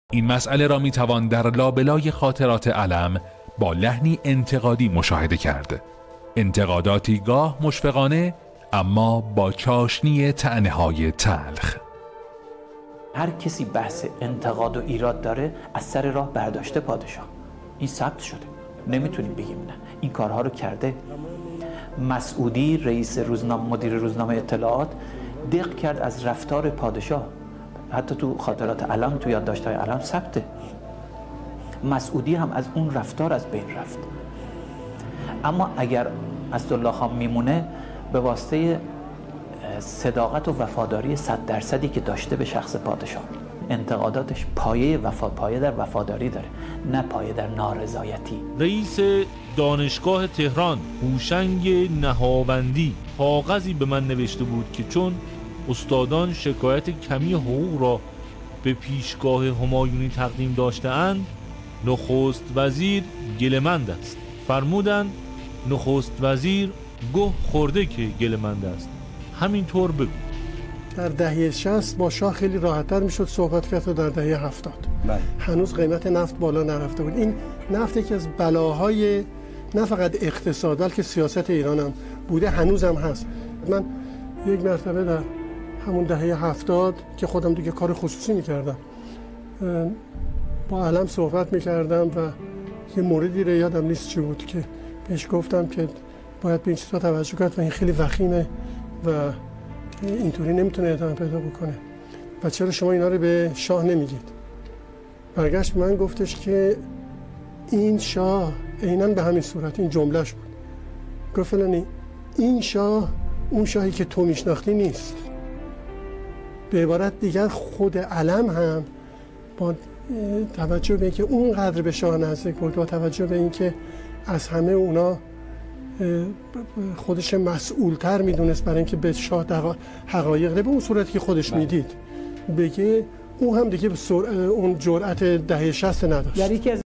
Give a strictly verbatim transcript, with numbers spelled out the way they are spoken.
این مسئله را می توان در لابلای خاطرات علم با لحنی انتقادی مشاهده کرد. انتقاداتی گاه مشفقانه اما با چاشنی طعنه‌های تلخ. هر کسی بحث انتقاد و ایراد داره از سر راه برداشته پادشاه. این ثبت شده، نمیتونیم بگیم نه. این کارها رو کرده. مسعودی رئیس روزنامه، مدیر روزنامه اطلاعات، دق کرد از رفتار پادشاه، حتی تو خاطرات علم، تو یادداشت‌های علم ثبته. مسعودی هم از اون رفتار از بین رفت. اما اگر اسدالله خان میمونه به واسطه صداقت و وفاداری صد درصدی که داشته به شخص پادشاه. انتقاداتش پایه وفا پایه در وفاداری داره، نه پایه در نارضایتی. رئیس دانشگاه تهران هوشنگ نهاوندی کاغذی به من نوشته بود که چون استادان شکایت کمی حقوق را به پیشگاه همایونی تقدیم داشته‌اند، نخست وزیر گله‌مند است. فرمودند نخست وزیر گه خورده که گله‌مند است. همینطور بگو. در دهه شصت با شاه خیلی راحت‌تر میشد صحبت کرد تا در دهه هفتاد. بله. هنوز قیمت نفت بالا نرفته بود. این نفت یکی از بلاهای نه فقط اقتصاد بلکه سیاست ایران هم بوده، هنوز هم هست. من یک مرتبه در همون دهه هفتاد که خودم دیگه کار خصوصی میکردم با علم صحبت میکردم و یه موردی رو یادم نیست چی بود که بهش گفتم که باید به این چیزا توجه کرد و این خیلی وخیمه و اینطوری نمیتونه ادامه پیدا بکنه و چرا شما اینا رو به شاه نمیگید. برگشت من گفتش که این شاه عیناً به همین صورت، این جملهش بود، گفت فلانی این شاه اون شاهی که تو میشناختی نیست. به عبارت دیگر خود علم هم با توجه به اینکه اونقدر به شاه نزدیک بود، با توجه به اینکه از همه اونا خودش مسئولتر میدونست برای اینکه به شاه حقایق به اون صورتی که خودش میدید بگه، اون هم دیگه اون جرأت دهه شصت نداشت.